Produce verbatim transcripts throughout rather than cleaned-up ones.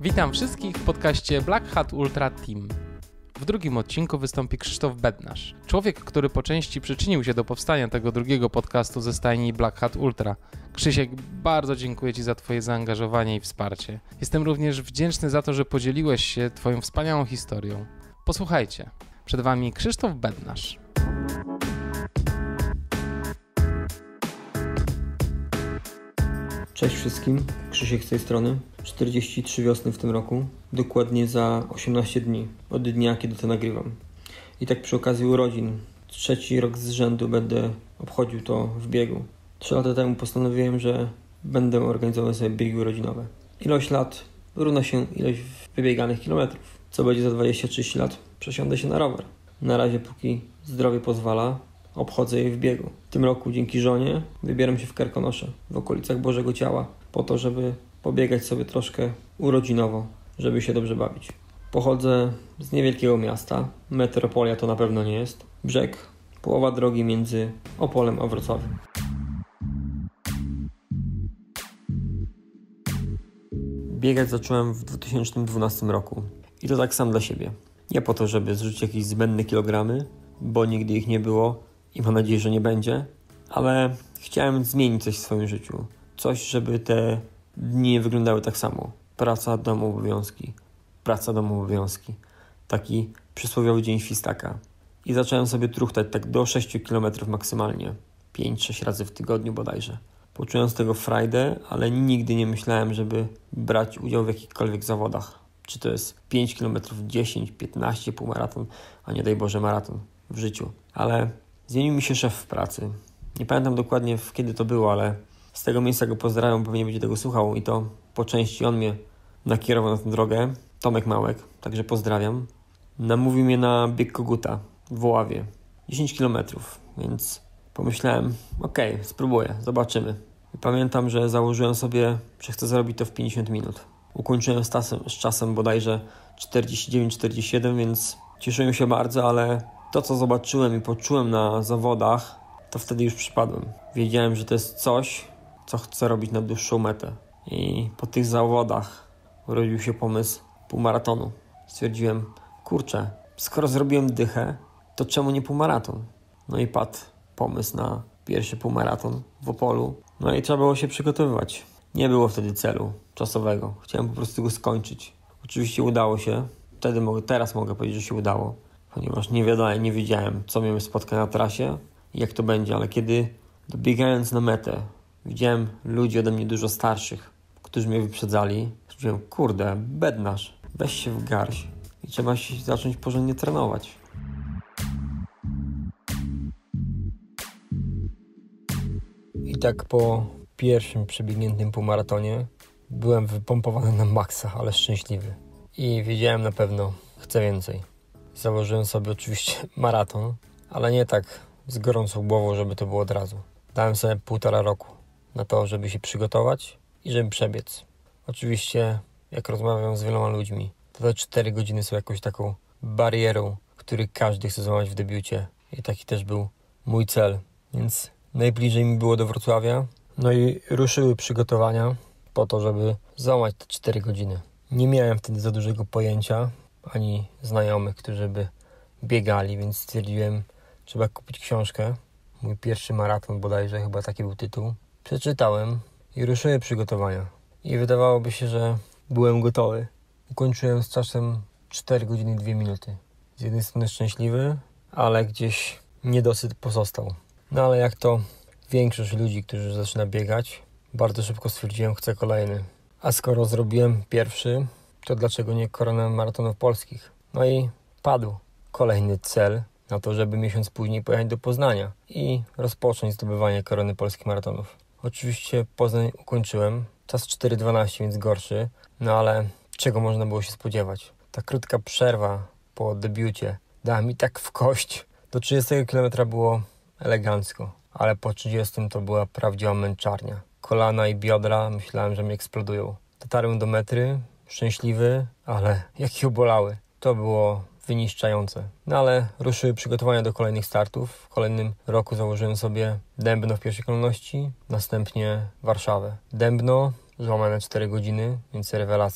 Witam wszystkich w podcaście Black Hat Ultra Team. W drugim odcinku wystąpi Krzysztof Bednarz, człowiek, który po części przyczynił się do powstania tego drugiego podcastu ze stajni Black Hat Ultra. Krzysiek, bardzo dziękuję Ci za Twoje zaangażowanie i wsparcie. Jestem również wdzięczny za to, że podzieliłeś się Twoją wspaniałą historią. Posłuchajcie, przed Wami Krzysztof Bednarz. Cześć wszystkim, Krzysiek z tej strony. czterdzieści trzy wiosny w tym roku, dokładnie za osiemnaście dni od dnia, kiedy to nagrywam. I tak przy okazji urodzin, trzeci rok z rzędu będę obchodził to w biegu. Trzy lata temu postanowiłem, że będę organizował sobie biegi urodzinowe. Ilość lat równa się ilość wybieganych kilometrów. Co będzie za dwadzieścia trzydzieści lat? Przesiądę się na rower. Na razie, póki zdrowie pozwala, obchodzę je w biegu. W tym roku dzięki żonie wybieram się w Karkonosze, w okolicach Bożego Ciała, po to, żeby pobiegać sobie troszkę urodzinowo, żeby się dobrze bawić. Pochodzę z niewielkiego miasta, metropolia to na pewno nie jest. Brzeg, połowa drogi między Opolem a Wrocławiem. Biegać zacząłem w dwa tysiące dwunastym roku i to tak sam dla siebie. Nie po to, żeby zrzucić jakieś zbędne kilogramy, bo nigdy ich nie było i mam nadzieję, że nie będzie, ale chciałem zmienić coś w swoim życiu. Coś, żeby te dni nie wyglądały tak samo. Praca, dom, obowiązki. Praca, dom, obowiązki. Taki przysłowiowy dzień świstaka. I zacząłem sobie truchtać tak do sześciu kilometrów maksymalnie. pięć sześć razy w tygodniu bodajże. Poczułem z tego frajdę, ale nigdy nie myślałem, żeby brać udział w jakichkolwiek zawodach. Czy to jest pięć kilometrów, dziesięć, piętnaście, półmaraton, a nie daj Boże maraton w życiu. Ale zmienił mi się szef w pracy. Nie pamiętam dokładnie kiedy to było, ale z tego miejsca go pozdrawiam, bo nie będzie tego słuchał i to po części on mnie nakierował na tę drogę. Tomek Małek, także pozdrawiam. Namówił mnie na bieg koguta w Woławie. dziesięć kilometrów, więc pomyślałem, okej, okay, spróbuję, zobaczymy. I pamiętam, że założyłem sobie, że chcę zrobić to w pięćdziesiąt minut. Ukończyłem z czasem, z czasem bodajże czterdzieści dziewięć czterdzieści siedem, więc cieszyłem się bardzo, ale to, co zobaczyłem i poczułem na zawodach, to wtedy już przypadłem. Wiedziałem, że to jest coś, co chcę robić na dłuższą metę. I po tych zawodach urodził się pomysł półmaratonu. Stwierdziłem, kurczę, skoro zrobiłem dychę, to czemu nie półmaraton? No i padł pomysł na pierwszy półmaraton w Opolu. No i trzeba było się przygotowywać. Nie było wtedy celu czasowego. Chciałem po prostu go skończyć. Oczywiście udało się. Wtedy mogę, teraz mogę powiedzieć, że się udało. Ponieważ nie wiedziałem, nie wiedziałem, co mnie spotka na trasie i jak to będzie. Ale kiedy dobiegając na metę, widziałem ludzi ode mnie dużo starszych, którzy mnie wyprzedzali. Stwierdziłem, kurde, Bednarz, weź się w garść i trzeba się zacząć porządnie trenować. I tak po pierwszym przebiegniętym półmaratonie byłem wypompowany na maksa, ale szczęśliwy. I wiedziałem na pewno, chcę więcej. Założyłem sobie oczywiście maraton, ale nie tak z gorącą głową, żeby to było od razu. Dałem sobie półtora roku na to, żeby się przygotować i żeby przebiec. Oczywiście, jak rozmawiam z wieloma ludźmi, to te cztery godziny są jakąś taką barierą, który każdy chce złamać w debiucie. I taki też był mój cel. Więc najbliżej mi było do Wrocławia. No i ruszyły przygotowania po to, żeby złamać te cztery godziny. Nie miałem wtedy za dużego pojęcia, ani znajomych, którzy by biegali, więc stwierdziłem, trzeba kupić książkę. Mój pierwszy maraton bodajże, chyba taki był tytuł. Przeczytałem i ruszyły przygotowania. I wydawałoby się, że byłem gotowy. Ukończyłem z czasem cztery godziny dwie minuty. Z jednej strony szczęśliwy, ale gdzieś niedosyt pozostał. No ale jak to większość ludzi, którzy zaczyna biegać, bardzo szybko stwierdziłem, chcę kolejny. A skoro zrobiłem pierwszy, to dlaczego nie korona maratonów polskich? No i padł kolejny cel na to, żeby miesiąc później pojechać do Poznania i rozpocząć zdobywanie korony polskich maratonów. Oczywiście Poznań ukończyłem, czas cztery dwanaście, więc gorszy, no ale czego można było się spodziewać? Ta krótka przerwa po debiucie dała mi tak w kość. Do trzydziestego kilometra było elegancko, ale po trzydziestym to była prawdziwa męczarnia. Kolana i biodra myślałem, że mi eksplodują. Dotarłem do metry, szczęśliwy, ale jak je bolały. To było wyniszczające. No ale ruszyły przygotowania do kolejnych startów. W kolejnym roku założyłem sobie Dębno w pierwszej kolejności, następnie Warszawę. Dębno złamane cztery godziny, więc rewelacja.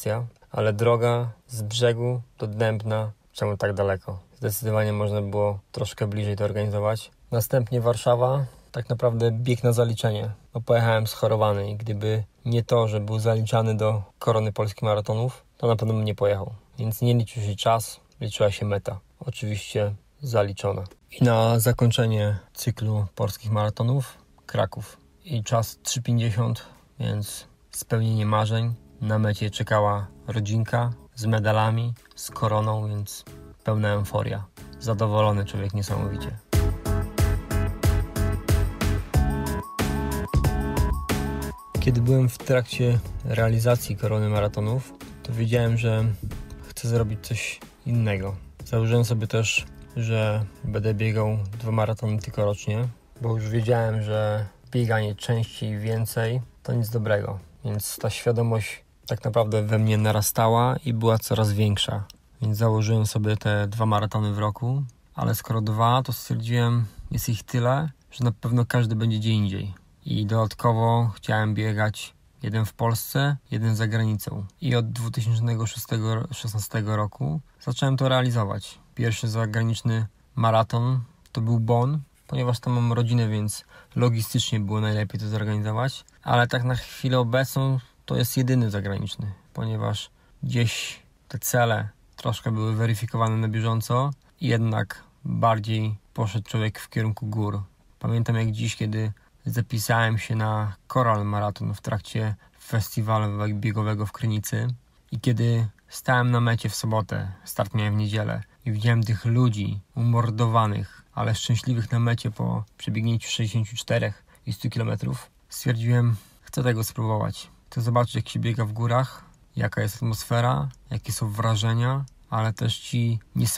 ale droga z brzegu do Dębna, czemu tak daleko? Zdecydowanie można było troszkę bliżej to organizować. Następnie Warszawa, tak naprawdę bieg na zaliczenie, bo pojechałem schorowany i gdyby nie to, że był zaliczany do korony polskich maratonów, to na pewno bym nie pojechał. Więc nie liczył się czas, liczyła się meta. Oczywiście zaliczona. I na zakończenie cyklu polskich maratonów Kraków. I czas trzy pięćdziesiąt, więc spełnienie marzeń. Na mecie czekała rodzinka z medalami, z koroną, więc pełna euforia. Zadowolony człowiek niesamowicie. Kiedy byłem w trakcie realizacji korony maratonów, to wiedziałem, że chcę zrobić coś innego. Założyłem sobie też, że będę biegał dwa maratony tylko rocznie, bo już wiedziałem, że bieganie częściej, więcej to nic dobrego. Więc ta świadomość tak naprawdę we mnie narastała i była coraz większa. Więc założyłem sobie te dwa maratony w roku, ale skoro dwa, to stwierdziłem, jest ich tyle, że na pewno każdy będzie gdzie indziej. I dodatkowo chciałem biegać jeden w Polsce, jeden za granicą. I od dwa tysiące szesnastego roku zacząłem to realizować. Pierwszy zagraniczny maraton to był Bonn, ponieważ tam mam rodzinę, więc logistycznie było najlepiej to zorganizować. Ale tak na chwilę obecną to jest jedyny zagraniczny, ponieważ gdzieś te cele troszkę były weryfikowane na bieżąco i jednak bardziej poszedł człowiek w kierunku gór. Pamiętam jak dziś, kiedy zapisałem się na Coral Marathon w trakcie festiwalu biegowego w Krynicy i kiedy stałem na mecie w sobotę, start miałem w niedzielę i widziałem tych ludzi umordowanych, ale szczęśliwych na mecie po przebiegnięciu sześćdziesięciu czterech i stu kilometrów, stwierdziłem, chcę tego spróbować. Chcę zobaczyć, jak się biega w górach, jaka jest atmosfera, jakie są wrażenia, ale też ci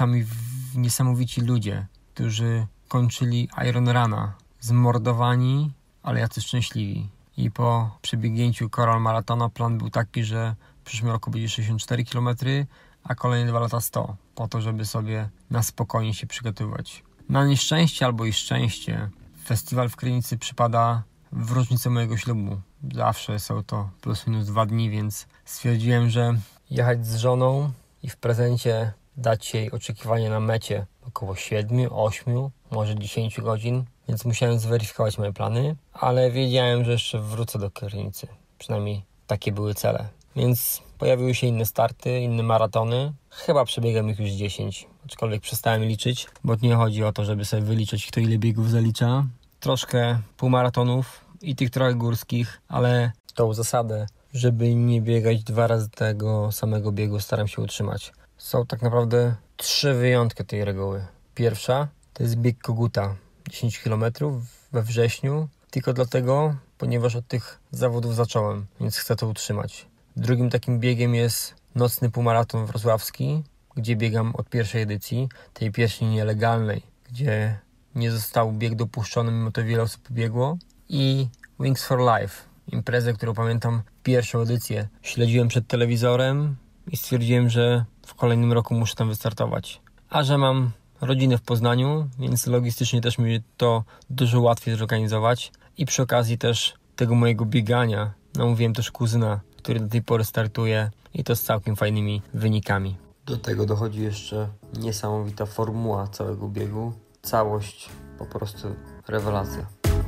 niesamowici ludzie, którzy kończyli Ironrana, zmordowani, ale jacy szczęśliwi. I po przebiegnięciu Coral Maratona plan był taki, że w przyszłym roku będzie sześćdziesiąt cztery kilometry, a kolejne dwa lata sto, po to, żeby sobie na spokojnie się przygotowywać. Na nieszczęście albo i szczęście festiwal w Krynicy przypada w rocznicę mojego ślubu. Zawsze są to plus minus dwa dni, więc stwierdziłem, że jechać z żoną i w prezencie dać jej oczekiwanie na mecie około siedmiu, ośmiu, może dziesięciu godzin, więc musiałem zweryfikować moje plany, ale wiedziałem, że jeszcze wrócę do Krynicy. Przynajmniej takie były cele. Więc pojawiły się inne starty, inne maratony. Chyba przebiegam ich już dziesięć, aczkolwiek przestałem liczyć, bo nie chodzi o to, żeby sobie wyliczyć, kto ile biegów zalicza. Troszkę półmaratonów i tych trochę górskich, ale tą zasadę, żeby nie biegać dwa razy tego samego biegu, staram się utrzymać. Są tak naprawdę trzy wyjątki tej reguły. Pierwsza to jest bieg Koguta, dziesięć kilometrów we wrześniu, tylko dlatego, ponieważ od tych zawodów zacząłem, więc chcę to utrzymać. Drugim takim biegiem jest nocny półmaraton wrocławski, gdzie biegam od pierwszej edycji, tej pierwszej nielegalnej, gdzie nie został bieg dopuszczony, mimo to wiele osób biegło. I Wings for Life, imprezę, którą pamiętam pierwszą edycję śledziłem przed telewizorem i stwierdziłem, że w kolejnym roku muszę tam wystartować. A że mam rodzinę w Poznaniu, więc logistycznie też mi to dużo łatwiej zorganizować i przy okazji też tego mojego biegania namówiłem też kuzyna, który do tej pory startuje i to z całkiem fajnymi wynikami. Do tego dochodzi jeszcze niesamowita formuła całego biegu. Całość po prostu rewelacja.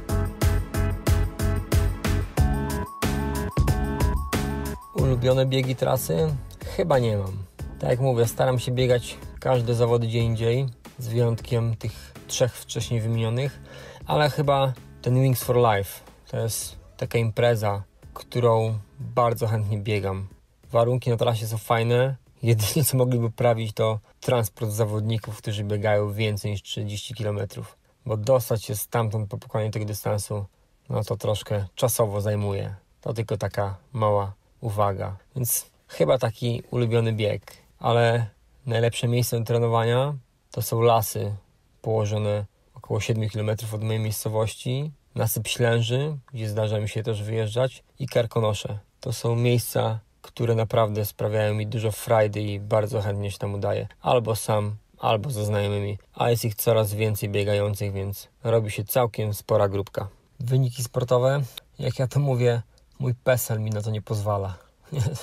Ulubione biegi trasy? Chyba nie mam. Tak jak mówię, staram się biegać każde zawody gdzie indziej, z wyjątkiem tych trzech wcześniej wymienionych, ale chyba ten Wings for Life to jest taka impreza, którą bardzo chętnie biegam. Warunki na trasie są fajne, jedynie co mogliby poprawić to transport zawodników, którzy biegają więcej niż trzydzieści kilometrów, bo dostać się stamtąd po pokonaniu tego dystansu, no to troszkę czasowo zajmuje. To tylko taka mała uwaga, więc chyba taki ulubiony bieg, ale najlepsze miejsce do trenowania to są lasy położone około siedmiu kilometrów od mojej miejscowości, nasyp Ślęży, gdzie zdarza mi się też wyjeżdżać, i Karkonosze. To są miejsca, które naprawdę sprawiają mi dużo frajdy i bardzo chętnie się tam udaję. Albo sam, albo ze znajomymi, a jest ich coraz więcej biegających, więc robi się całkiem spora grupka. Wyniki sportowe, jak ja to mówię, mój PESEL mi na to nie pozwala.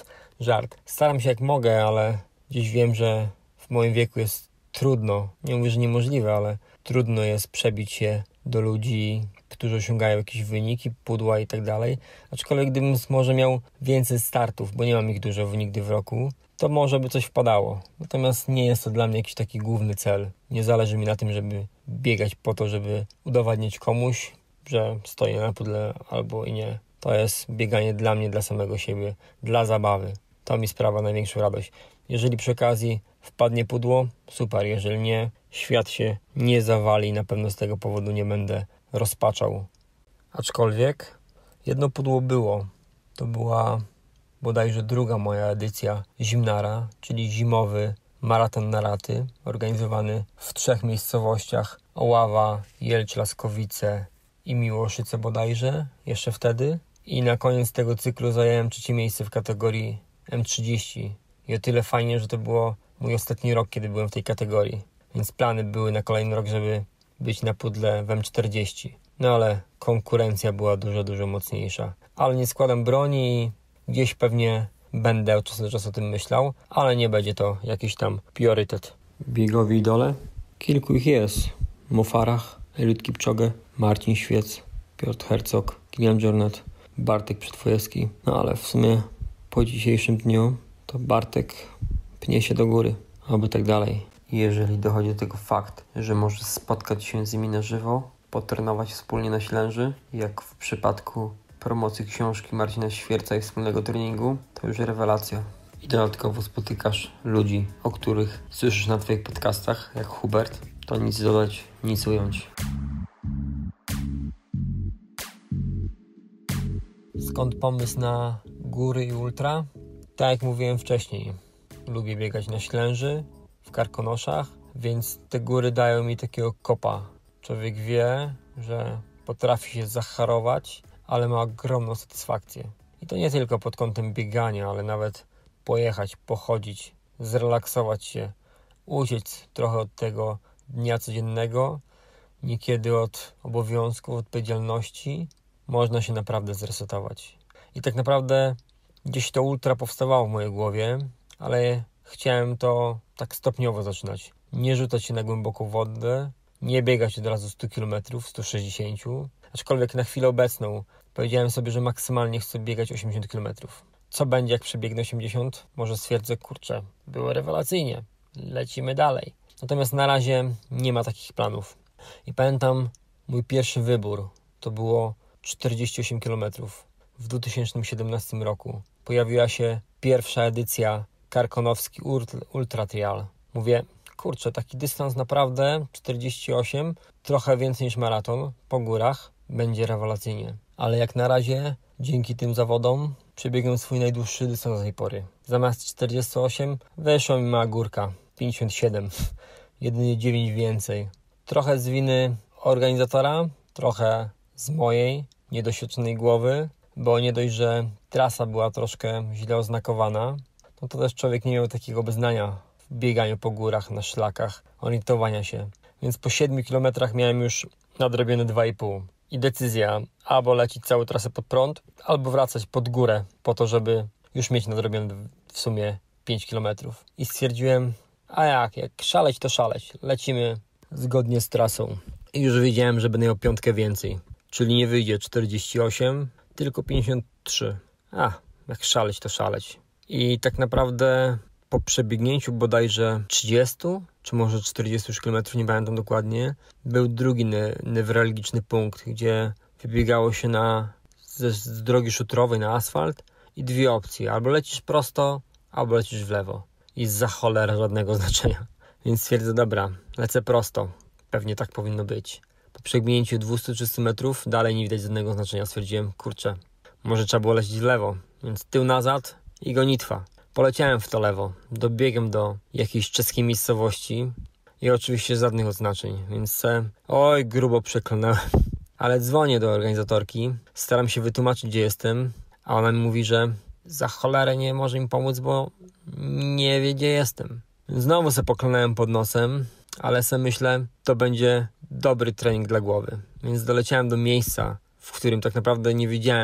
żart. Staram się jak mogę, ale gdzieś wiem, że w moim wieku jest trudno, nie mówię, że niemożliwe, ale trudno jest przebić się do ludzi, którzy osiągają jakieś wyniki, pudła i tak dalej. Aczkolwiek gdybym może miał więcej startów, bo nie mam ich dużo nigdy w roku, to może by coś wpadało. Natomiast nie jest to dla mnie jakiś taki główny cel. Nie zależy mi na tym, żeby biegać po to, żeby udowadniać komuś, że stoję na pudle albo i nie. To jest bieganie dla mnie, dla samego siebie, dla zabawy. To mi sprawia największą radość. Jeżeli przy okazji wpadnie pudło, super. Jeżeli nie, świat się nie zawali i na pewno z tego powodu nie będę rozpaczał. Aczkolwiek jedno pudło było. To była bodajże druga moja edycja Zimnara, czyli zimowy maraton na raty, organizowany w trzech miejscowościach: Oława, Jelcz, Laskowice i Miłoszyce bodajże, jeszcze wtedy. I na koniec tego cyklu zająłem trzecie miejsce w kategorii M trzydzieści. I o tyle fajnie, że to było mój ostatni rok, kiedy byłem w tej kategorii. Więc plany były na kolejny rok, żeby być na pudle w M czterdzieści. No ale konkurencja była dużo, dużo mocniejsza. Ale nie składam broni i gdzieś pewnie będę od czasu do czasu o tym myślał, ale nie będzie to jakiś tam priorytet. Biegowi idole? Kilku ich jest. Mo Farah, Eliud Kipchoge, Marcin Świec, Piotr Herzog, Kilian Jornet, Bartek Przedwojewski. No ale w sumie po dzisiejszym dniu to Bartek pnie się do góry, aby tak dalej. Jeżeli dochodzi do tego fakt, że możesz spotkać się z nimi na żywo, potrenować wspólnie na Ślęży, jak w przypadku promocji książki Marcina Świerca i wspólnego treningu, to już rewelacja. I dodatkowo spotykasz ludzi, o których słyszysz na Twoich podcastach, jak Hubert, to nic dodać, nic ująć. Skąd pomysł na góry i ultra? Tak jak mówiłem wcześniej, lubię biegać na Ślęży, w Karkonoszach, więc te góry dają mi takiego kopa. Człowiek wie, że potrafi się zacharować, ale ma ogromną satysfakcję. I to nie tylko pod kątem biegania, ale nawet pojechać, pochodzić, zrelaksować się, uciec trochę od tego dnia codziennego, niekiedy od obowiązków, odpowiedzialności, można się naprawdę zresetować. I tak naprawdę gdzieś to ultra powstawało w mojej głowie, ale chciałem to tak stopniowo zaczynać. Nie rzucać się na głęboką wodę, nie biegać od razu sto kilometrów, sto sześćdziesiąt, aczkolwiek na chwilę obecną powiedziałem sobie, że maksymalnie chcę biegać osiemdziesiąt kilometrów. Co będzie, jak przebiegnę osiemdziesiąt? Może stwierdzę, kurczę, było rewelacyjnie, lecimy dalej. Natomiast na razie nie ma takich planów. I pamiętam mój pierwszy wybór, to było czterdzieści osiem kilometrów w dwa tysiące siedemnastym roku. Pojawiła się pierwsza edycja Karkonoski Ultra Trial. Mówię, kurczę, taki dystans naprawdę czterdzieści osiem, trochę więcej niż maraton po górach, będzie rewelacyjnie. Ale jak na razie, dzięki tym zawodom, przebiegłem swój najdłuższy dystans do tej pory. Zamiast czterdzieści osiem weszła mi mała górka, pięćdziesiąt siedem, jedynie dziewięć więcej. Trochę z winy organizatora, trochę z mojej niedoświadczonej głowy, bo nie dość, że trasa była troszkę źle oznakowana, no to też człowiek nie miał takiego obeznania w bieganiu po górach, na szlakach, orientowania się. Więc po siedmiu kilometrach miałem już nadrobione dwa i pół. I decyzja, albo lecieć całą trasę pod prąd, albo wracać pod górę, po to, żeby już mieć nadrobione w sumie pięć kilometrów. I stwierdziłem, a jak, jak szaleć, to szaleć. Lecimy zgodnie z trasą. I już wiedziałem, że będę miał piątkę więcej. Czyli nie wyjdzie czterdzieści osiem, tylko pięćdziesiąt trzy. A, jak szaleć, to szaleć. I tak naprawdę po przebiegnięciu bodajże trzydziestu, czy może czterdziestu kilometrów, nie pamiętam dokładnie, był drugi ne- newralgiczny punkt, gdzie wybiegało się na, z, z drogi szutrowej na asfalt i dwie opcje. Albo lecisz prosto, albo lecisz w lewo. I za cholera żadnego znaczenia. Więc stwierdzę, dobra, lecę prosto. Pewnie tak powinno być. Po przebiegnięciu dwieście trzysta metrów dalej nie widać żadnego znaczenia. Stwierdziłem, kurczę, może trzeba było lecieć w lewo. Więc tył nazad i gonitwa. Poleciałem w to lewo. Dobiegłem do jakiejś czeskiej miejscowości i oczywiście żadnych oznaczeń. Więc e, oj, grubo przeklnąłem. Ale dzwonię do organizatorki, staram się wytłumaczyć, gdzie jestem, a ona mi mówi, że za cholerę nie może mi pomóc, bo nie wie, gdzie jestem. Znowu sobie poklnąłem pod nosem, ale sobie myślę, to będzie dobry trening dla głowy. Więc doleciałem do miejsca, w którym tak naprawdę nie wiedziałem,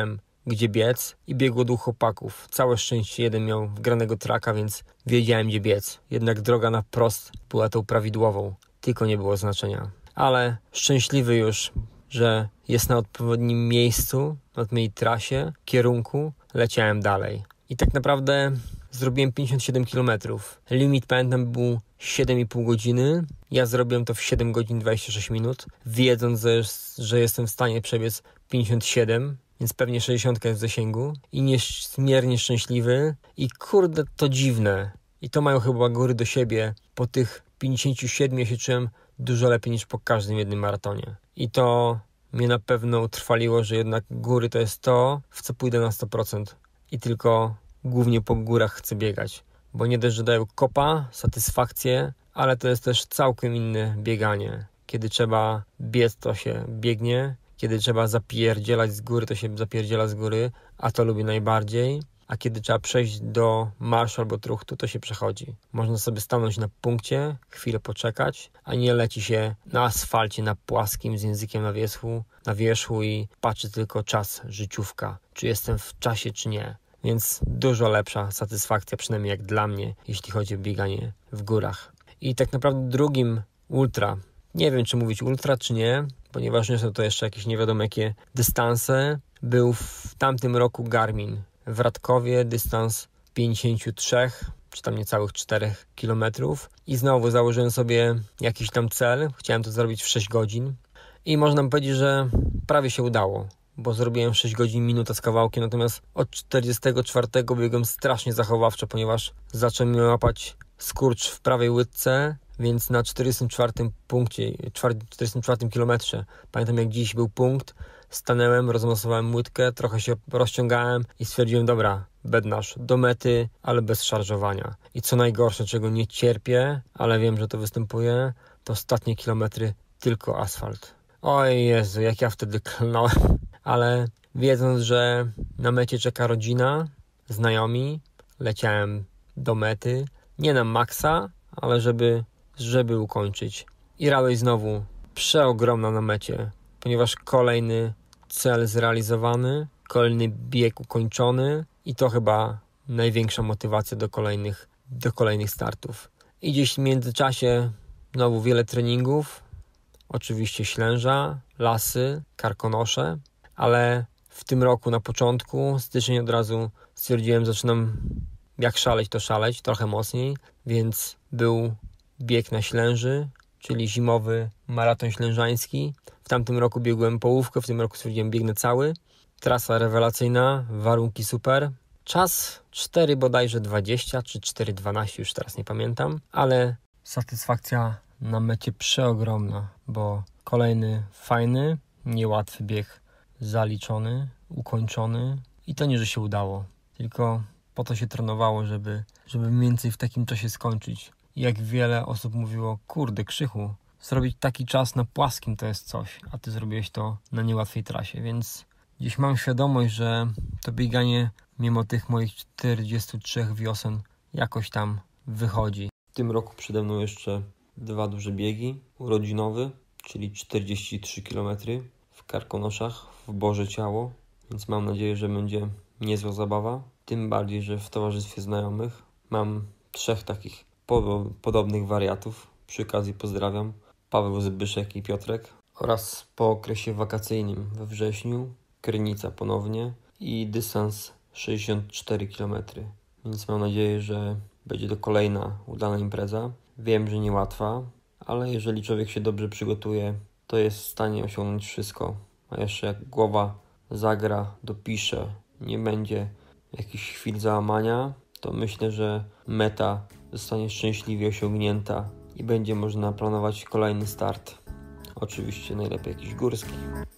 gdzie biec i biegło dwóch chłopaków. Całe szczęście jeden miał wgranego traka, więc wiedziałem, gdzie biec. Jednak droga na prost była tą prawidłową, tylko nie było znaczenia. Ale szczęśliwy już, że jest na odpowiednim miejscu, na mojej trasie, kierunku, leciałem dalej. I tak naprawdę zrobiłem pięćdziesiąt siedem kilometrów. Limit, pamiętam, był siedem i pół godziny. Ja zrobiłem to w siedem godzin dwadzieścia sześć minut, wiedząc, że, że jestem w stanie przebiec pięćdziesiąt siedem, więc pewnie sześćdziesiąt jest w zasięgu. I niezmiernie szczęśliwy. I kurde, to dziwne. I to mają chyba góry do siebie. Po tych pięćdziesięciu siedmiu ja się czułem dużo lepiej niż po każdym jednym maratonie. I to mnie na pewno utrwaliło, że jednak góry to jest to, w co pójdę na sto procent. I tylko głównie po górach chcę biegać. Bo nie dość, że dają kopa, satysfakcję, ale to jest też całkiem inne bieganie. Kiedy trzeba biec, to się biegnie. Kiedy trzeba zapierdzielać z góry, to się zapierdziela z góry, a to lubię najbardziej. A kiedy trzeba przejść do marszu albo truchtu, to się przechodzi. Można sobie stanąć na punkcie, chwilę poczekać, a nie leci się na asfalcie, na płaskim, z językiem na wierzchu, na wierzchu i patrzy tylko czas, życiówka, czy jestem w czasie, czy nie. Więc dużo lepsza satysfakcja, przynajmniej jak dla mnie, jeśli chodzi o bieganie w górach. I tak naprawdę drugim ultra, nie wiem czy mówić ultra, czy nie, ponieważ nie są to jeszcze jakieś nie wiadomo jakie dystanse, był w tamtym roku Garmin. W Radkowie dystans pięćdziesiąt trzy, czy tam niecałych cztery kilometrów i znowu założyłem sobie jakiś tam cel, chciałem to zrobić w sześć godzin i można powiedzieć, że prawie się udało, bo zrobiłem sześć godzin, minuta z kawałkiem, natomiast od czterdziestego czwartego biegłem strasznie zachowawczo, ponieważ zaczął mnie łapać skurcz w prawej łydce, więc na czterdziestym czwartym punkcie, czterdziestym czwartym kilometrze, pamiętam jak dziś był punkt, stanęłem, rozmasowałem łydkę, trochę się rozciągałem i stwierdziłem, dobra, bednarz, do mety, ale bez szarżowania. I co najgorsze, czego nie cierpię, ale wiem, że to występuje, to ostatnie kilometry tylko asfalt. Oj Jezu, jak ja wtedy klnąłem. Ale wiedząc, że na mecie czeka rodzina, znajomi, leciałem do mety, nie na maksa, ale żeby, żeby ukończyć. I radość znowu przeogromna na mecie, ponieważ kolejny cel zrealizowany, kolejny bieg ukończony i to chyba największa motywacja do kolejnych, do kolejnych startów. I gdzieś w międzyczasie znowu wiele treningów, oczywiście Ślęża, Lasy, Karkonosze, ale w tym roku na początku, styczeń od razu stwierdziłem, zaczynam jak szaleć to szaleć, trochę mocniej, więc był bieg na Ślęży, czyli zimowy maraton ślężański. W tamtym roku biegłem połówkę, w tym roku stwierdziłem biegnę cały. Trasa rewelacyjna, warunki super. Czas cztery bodajże dwadzieścia czy cztery dwanaście, już teraz nie pamiętam, ale satysfakcja na mecie przeogromna, bo kolejny fajny, niełatwy bieg zaliczony, ukończony i to nie, że się udało, tylko po to się trenowało, żeby, żeby mniej więcej w takim czasie skończyć. I jak wiele osób mówiło, kurde Krzychu, zrobić taki czas na płaskim to jest coś, a ty zrobiłeś to na niełatwej trasie, więc dziś mam świadomość, że to bieganie mimo tych moich czterdziestu trzech wiosen jakoś tam wychodzi. W tym roku przede mną jeszcze dwa duże biegi. Urodzinowy, czyli czterdzieści trzy kilometry w Karkonoszach, w Boże Ciało, więc mam nadzieję, że będzie niezła zabawa. Tym bardziej, że w towarzystwie znajomych mam trzech takich podobnych wariatów. Przy okazji pozdrawiam Paweł Zbyszek i Piotrek. Oraz po okresie wakacyjnym we wrześniu Krynica ponownie i dystans sześćdziesiąt cztery kilometry. Więc mam nadzieję, że będzie to kolejna udana impreza. Wiem, że niełatwa, ale jeżeli człowiek się dobrze przygotuje, to jest w stanie osiągnąć wszystko. A jeszcze jak głowa zagra, dopisze, nie będzie jakichś chwil załamania, to myślę, że meta zostanie szczęśliwie osiągnięta i będzie można planować kolejny start. Oczywiście najlepiej jakiś górski.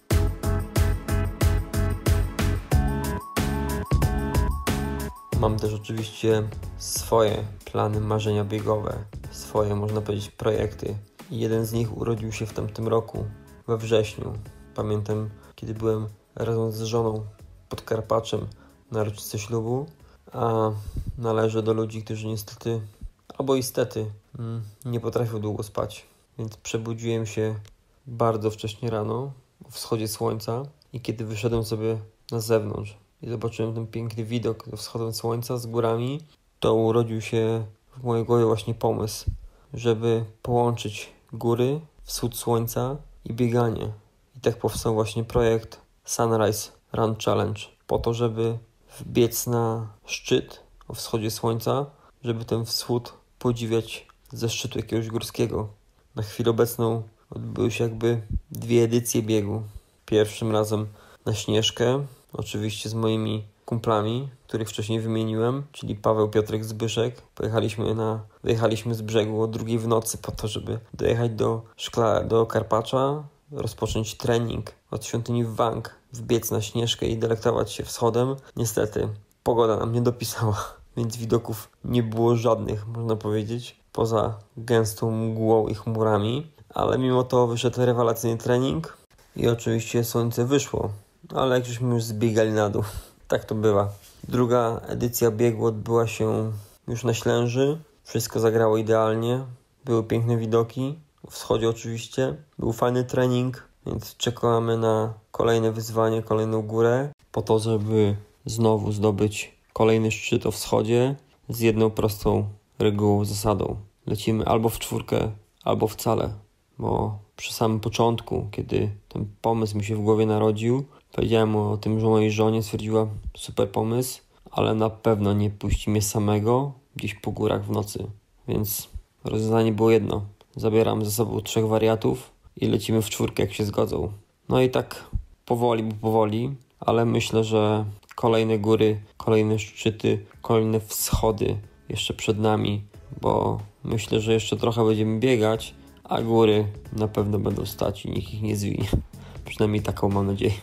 Mam też oczywiście swoje plany, marzenia biegowe, swoje, można powiedzieć, projekty. I jeden z nich urodził się w tamtym roku, we wrześniu. Pamiętam, kiedy byłem razem z żoną pod Karpaczem na rocznicę ślubu, a należę do ludzi, którzy niestety, albo istety, nie potrafią długo spać. Więc przebudziłem się bardzo wcześnie rano, o wschodzie słońca i kiedy wyszedłem sobie na zewnątrz, i zobaczyłem ten piękny widok ze wschodem słońca z górami, to urodził się w mojej głowie właśnie pomysł, żeby połączyć góry, wschód słońca i bieganie. I tak powstał właśnie projekt Sunrise Run Challenge, po to, żeby wbiec na szczyt o wschodzie słońca, żeby ten wschód podziwiać ze szczytu jakiegoś górskiego. Na chwilę obecną odbyły się jakby dwie edycje biegu. Pierwszym razem na Śnieżkę, oczywiście z moimi kumplami, których wcześniej wymieniłem, czyli Paweł, Piotrek, Zbyszek. Pojechaliśmy na, wyjechaliśmy z brzegu o drugiej w nocy po to, żeby dojechać do Szkla, do Karpacza, rozpocząć trening od świątyni w Wang, wbiec na Śnieżkę i delektować się wschodem. Niestety pogoda nam nie dopisała, więc widoków nie było żadnych, można powiedzieć, poza gęstą mgłą i chmurami, ale mimo to wyszedł rewelacyjny trening i oczywiście słońce wyszło, ale jak żeśmy już zbiegali na dół, tak to bywa. Druga edycja biegu odbyła się już na Ślęży, wszystko zagrało idealnie, były piękne widoki, o wschodzie oczywiście, był fajny trening, więc czekamy na kolejne wyzwanie, kolejną górę, po to, żeby znowu zdobyć kolejny szczyt o wschodzie z jedną prostą regułą, zasadą. Lecimy albo w czwórkę, albo wcale, bo przy samym początku, kiedy ten pomysł mi się w głowie narodził, powiedziałem o tym, że mojej żonie, stwierdziła: super pomysł, ale na pewno nie puści mnie samego gdzieś po górach w nocy. Więc rozwiązanie było jedno. Zabieram ze sobą trzech wariatów i lecimy w czwórkę, jak się zgodzą. No i tak powoli, bo powoli, ale myślę, że kolejne góry, kolejne szczyty, kolejne wschody jeszcze przed nami, bo myślę, że jeszcze trochę będziemy biegać, a góry na pewno będą stać i nikt ich nie zwinie. Przynajmniej taką mam nadzieję.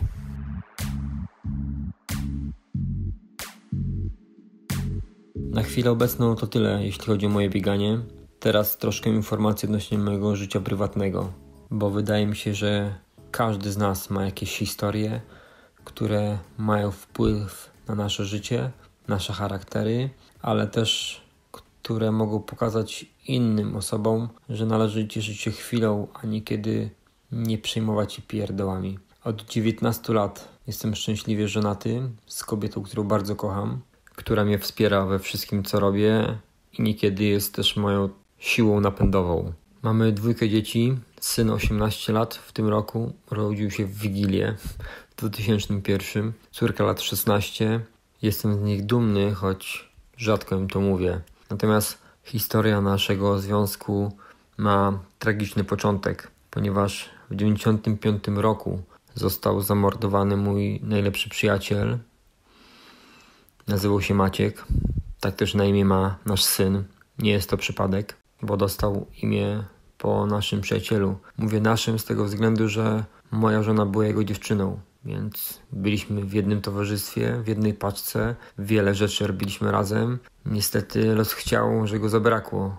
Na chwilę obecną to tyle, jeśli chodzi o moje bieganie. Teraz troszkę informacji odnośnie mojego życia prywatnego, bo wydaje mi się, że każdy z nas ma jakieś historie, które mają wpływ na nasze życie, nasze charaktery, ale też które mogą pokazać innym osobom, że należy cieszyć się chwilą, a niekiedy nie przejmować się pierdołami. Od dziewiętnastu lat jestem szczęśliwie żonaty z kobietą, którą bardzo kocham, która mnie wspiera we wszystkim, co robię i niekiedy jest też moją siłą napędową. Mamy dwójkę dzieci, syn osiemnaście lat w tym roku, urodził się w Wigilię w dwa tysiące pierwszym, córka lat szesnaście. Jestem z nich dumny, choć rzadko im to mówię. Natomiast historia naszego związku ma tragiczny początek, ponieważ w dziewięćdziesiątym piątym roku został zamordowany mój najlepszy przyjaciel. Nazywał się Maciek. Tak też na imię ma nasz syn. Nie jest to przypadek, bo dostał imię po naszym przyjacielu. Mówię naszym z tego względu, że moja żona była jego dziewczyną, więc byliśmy w jednym towarzystwie, w jednej paczce, wiele rzeczy robiliśmy razem. Niestety los chciał, że go zabrakło.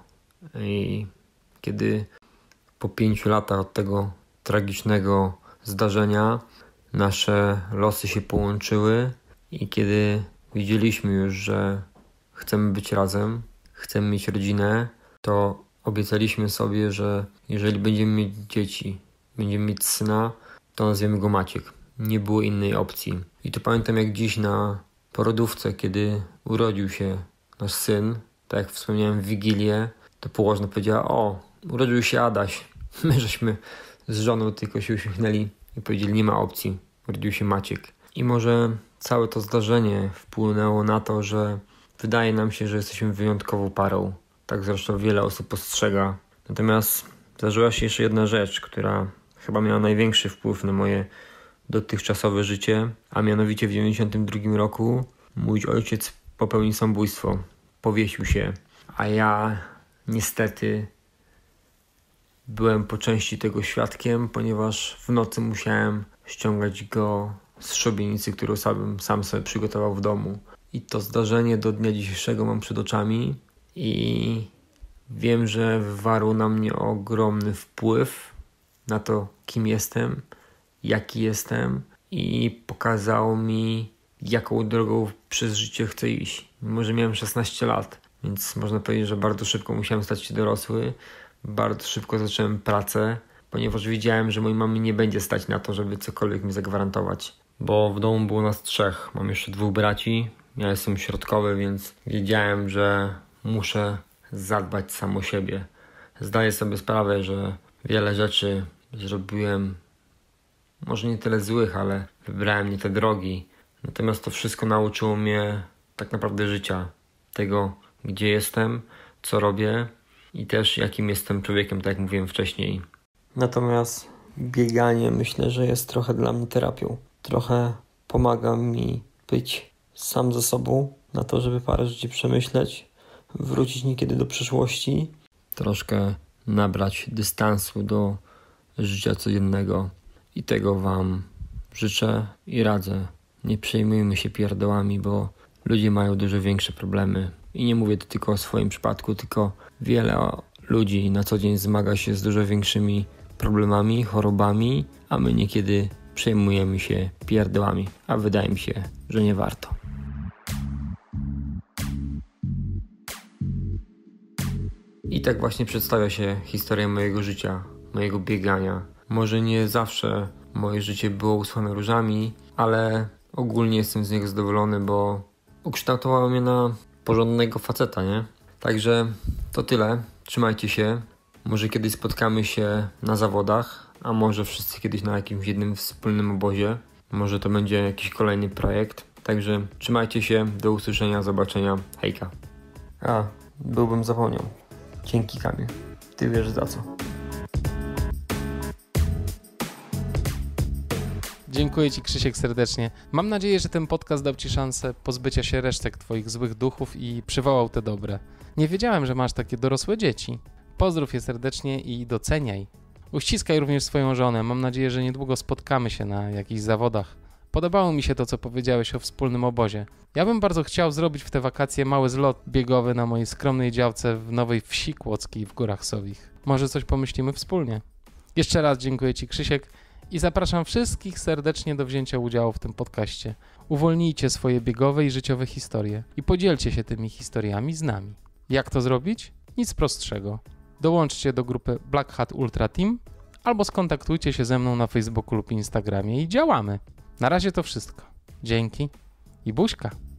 I kiedy po pięciu latach od tego tragicznego zdarzenia nasze losy się połączyły i kiedy widzieliśmy już, że chcemy być razem, chcemy mieć rodzinę, to obiecaliśmy sobie, że jeżeli będziemy mieć dzieci, będziemy mieć syna, to nazwiemy go Maciek. Nie było innej opcji. I to pamiętam jak dziś na porodówce, kiedy urodził się nasz syn, tak jak wspomniałem w Wigilię, to położna powiedziała: o, urodził się Adaś. My żeśmy z żoną tylko się uśmiechnęli i powiedzieli: nie ma opcji, urodził się Maciek. I może całe to zdarzenie wpłynęło na to, że wydaje nam się, że jesteśmy wyjątkową parą. Tak zresztą wiele osób postrzega. Natomiast zdarzyła się jeszcze jedna rzecz, która chyba miała największy wpływ na moje dotychczasowe życie, a mianowicie w dziewięćdziesiątym drugim roku mój ojciec popełnił samobójstwo. Powiesił się, a ja niestety byłem po części tego świadkiem, ponieważ w nocy musiałem ściągać go z szubienicy, którą sam, sam sobie przygotował w domu. I to zdarzenie do dnia dzisiejszego mam przed oczami i wiem, że wywarło na mnie ogromny wpływ na to, kim jestem, jaki jestem i pokazało mi, jaką drogą przez życie chcę iść. Mimo że miałem szesnaście lat, więc można powiedzieć, że bardzo szybko musiałem stać się dorosły. Bardzo szybko zacząłem pracę, ponieważ wiedziałem, że mojej mamy nie będzie stać na to, żeby cokolwiek mi zagwarantować. bo w domu było nas trzech. Mam jeszcze dwóch braci, ja jestem środkowy, więc wiedziałem, że muszę zadbać sam o siebie. Zdaję sobie sprawę, że wiele rzeczy zrobiłem, może nie tyle złych, ale wybrałem nie te drogi. Natomiast to wszystko nauczyło mnie tak naprawdę życia. Tego, gdzie jestem, co robię i też jakim jestem człowiekiem, tak jak mówiłem wcześniej. Natomiast bieganie myślę, że jest trochę dla mnie terapią. Trochę pomaga mi być sam ze sobą, na to, żeby parę rzeczy przemyśleć, wrócić niekiedy do przeszłości, troszkę nabrać dystansu do życia codziennego i tego Wam życzę i radzę. Nie przejmujmy się pierdołami, bo ludzie mają dużo większe problemy i nie mówię to tylko o swoim przypadku, tylko wiele ludzi na co dzień zmaga się z dużo większymi problemami, chorobami, a my niekiedy przejmujemy się pierdołami, a wydaje mi się, że nie warto. I tak właśnie przedstawia się historia mojego życia, mojego biegania. Może nie zawsze moje życie było usłane różami, ale ogólnie jestem z niego zadowolony, bo ukształtowało mnie na porządnego faceta, nie? Także to tyle. Trzymajcie się. Może kiedyś spotkamy się na zawodach, a może wszyscy kiedyś na jakimś jednym wspólnym obozie. Może to będzie jakiś kolejny projekt. Także trzymajcie się. Do usłyszenia, zobaczenia. Hejka. A, byłbym zapomniał. Dzięki, Kamil. Ty wiesz za co. Dziękuję Ci, Krzysiek, serdecznie. Mam nadzieję, że ten podcast dał Ci szansę pozbycia się resztek Twoich złych duchów i przywołał te dobre. Nie wiedziałem, że masz takie dorosłe dzieci. Pozdrów je serdecznie i doceniaj. Uściskaj również swoją żonę. Mam nadzieję, że niedługo spotkamy się na jakichś zawodach. Podobało mi się to, co powiedziałeś o wspólnym obozie. Ja bym bardzo chciał zrobić w te wakacje mały zlot biegowy na mojej skromnej działce w Nowej Wsi Kłodzkiej w Górach Sowich. Może coś pomyślimy wspólnie. Jeszcze raz dziękuję Ci, Krzysiek, i zapraszam wszystkich serdecznie do wzięcia udziału w tym podcaście. Uwolnijcie swoje biegowe i życiowe historie i podzielcie się tymi historiami z nami. Jak to zrobić? Nic prostszego. Dołączcie do grupy Black Hat Ultra Team albo skontaktujcie się ze mną na Facebooku lub Instagramie i działamy. Na razie to wszystko. Dzięki i buźka.